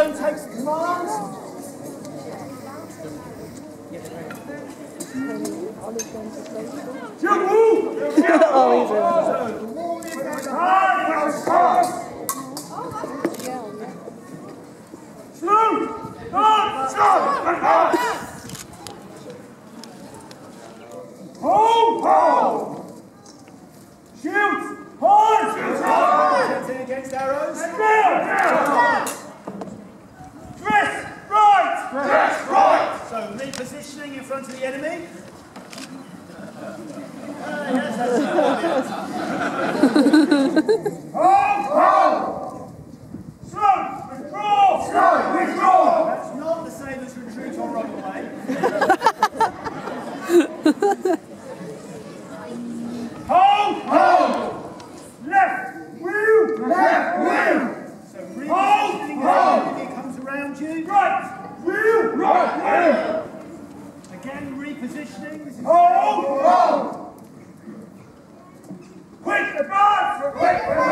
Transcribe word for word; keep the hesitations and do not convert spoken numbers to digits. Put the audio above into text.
Takes command. Oh, he's Hold! Hold! Shoot! Hold! Shoot! Hold! Against arrows. Down! Down! Dress right! Dress right! So repositioning in front of the enemy. Uh, yes, that's Hold! Hold! Slow! Withdraw! Slow! Withdraw! That's not the same as retreat or run away. Hold! Hold! Left! Wheel! Left! Wheel! So repositioning as the enemy comes around you. Right! Wheel! Right! Wheel! Again, repositioning. This is Hold! Hold! Quick advance! Quick advance!